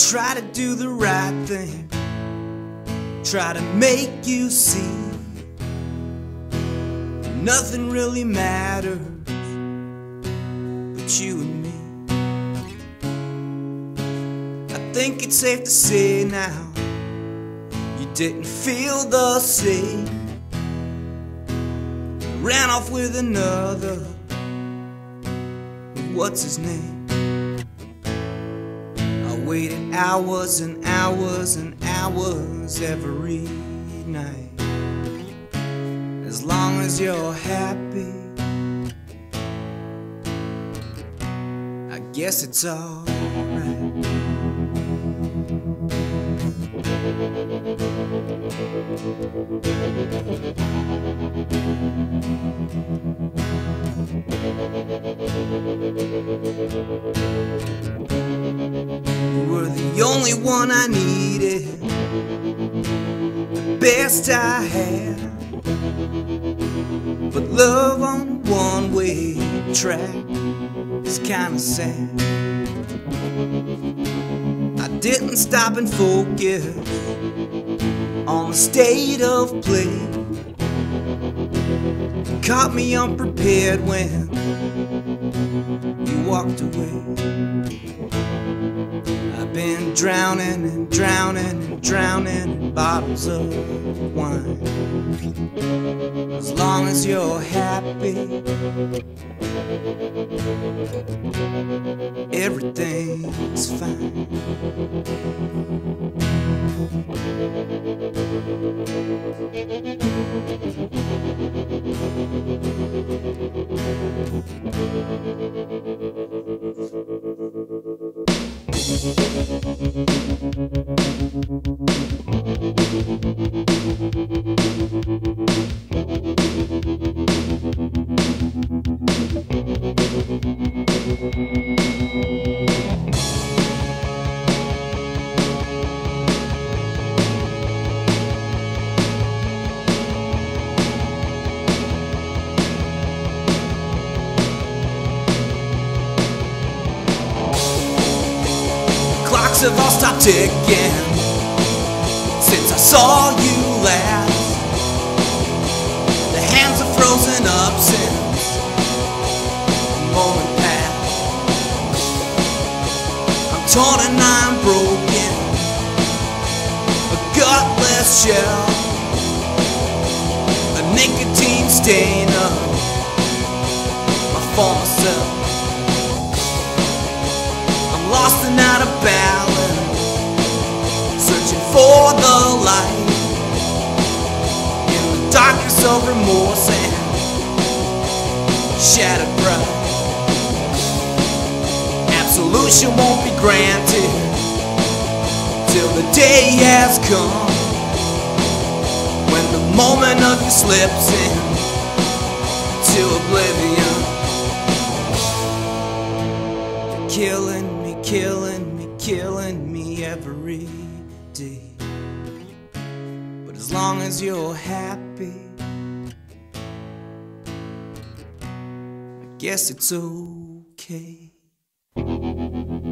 try to do the right thing, try to make you see nothing really matters but you and me. I think it's safe to say now you didn't feel the same. Ran off with another, what's his name? I waited hours and hours and hours every night. As long as you're happy, I guess it's alright. You were the only one I needed, the best I had. But love on a one-way track is kinda sad. I didn't stop and focus on the state of play. Caught me unprepared when you walked away. I've been drowning and drowning and drowning in bottles of wine. As long as you're happy, everything's fine. Clocks have all stopped ticking since I saw you last. The hands are frozen up since the moment passed. I'm torn and I'm broken, a gutless shell, a nicotine stain of my former self. Lost and out of balance, searching for the light in the darkness of remorse and shattered pride. Absolution won't be granted till the day has come when the moment of you slips into oblivion. Killing me, killing me, killing me every day. But as long as you're happy, I guess it's okay.